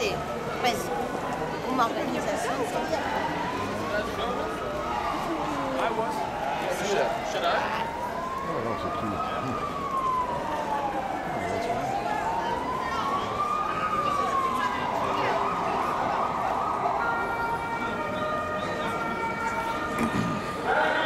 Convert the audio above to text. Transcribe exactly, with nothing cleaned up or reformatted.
c'est presque une organisation. Should I? Oh, that's a cute. Oh, that's right.